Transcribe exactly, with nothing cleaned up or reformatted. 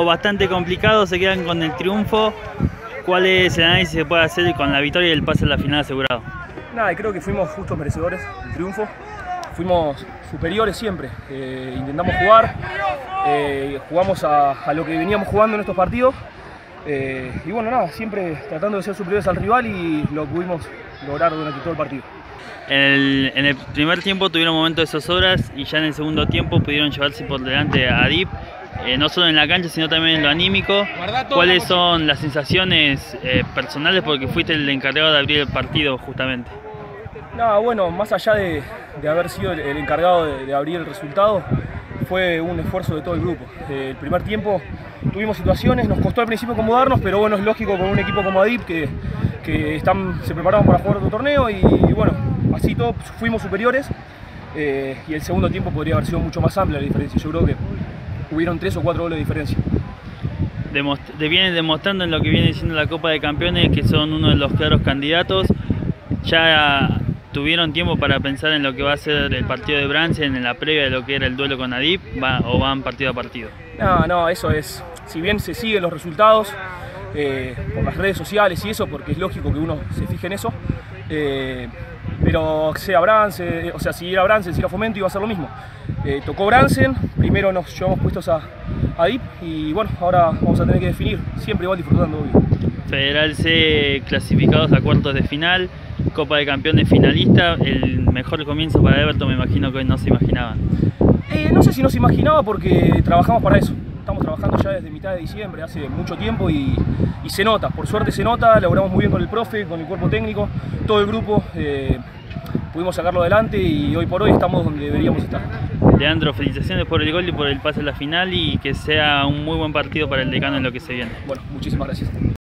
partido bastante complicado, se quedan con el triunfo. ¿Cuál es el análisis que se puede hacer con la victoria y el pase a la final asegurado? Nada, creo que fuimos justos merecedores del triunfo. Fuimos superiores siempre. Eh, intentamos jugar, eh, jugamos a, a lo que veníamos jugando en estos partidos. Eh, y bueno, nada, siempre tratando de ser superiores al rival y lo pudimos lograr durante todo el partido. En el, en el primer tiempo tuvieron momentos de zozobras y ya en el segundo tiempo pudieron llevarse por delante a D I P, eh, no solo en la cancha sino también en lo anímico. ¿Cuáles son las sensaciones eh, personales porque fuiste el encargado de abrir el partido justamente? Nada, bueno, más allá de, de haber sido el, el encargado de, de abrir el resultado, fue un esfuerzo de todo el grupo. Eh, el primer tiempo tuvimos situaciones, nos costó al principio acomodarnos, pero bueno, es lógico con un equipo como A D I P que, que están, se prepararon para jugar otro torneo y, y bueno, así todos fuimos superiores eh, y el segundo tiempo podría haber sido mucho más amplia la diferencia. Yo creo que hubieron tres o cuatro goles de diferencia. Demost de vienen demostrando en lo que viene siendo la Copa de Campeones que son uno de los claros candidatos. Ya tuvieron tiempo para pensar en lo que va a ser el partido de Bransen en la previa de lo que era el duelo con A D I P, va, o van partido a partido. No, no, eso es, si bien se siguen los resultados eh, por las redes sociales y eso, porque es lógico que uno se fije en eso, eh, pero sea Bransen, o sea, si era Bransen, si era Fomento iba a ser lo mismo. Eh, tocó Bransen, primero nos llevamos puestos a, a D I P y bueno, ahora vamos a tener que definir, siempre igual disfrutando obvio. Federal C clasificados a cuartos de final, Copa de Campeones finalista, el mejor comienzo para Everton me imagino que hoy no se imaginaba. Eh, no sé si no se imaginaba porque trabajamos para eso. Estamos trabajando ya desde mitad de diciembre, hace mucho tiempo y, y se nota, por suerte se nota, laburamos muy bien con el profe, con el cuerpo técnico, todo el grupo, eh, pudimos sacarlo adelante y hoy por hoy estamos donde deberíamos estar. Leandro, felicitaciones por el gol y por el pase a la final y que sea un muy buen partido para el Decano en lo que se viene. Bueno, muchísimas gracias.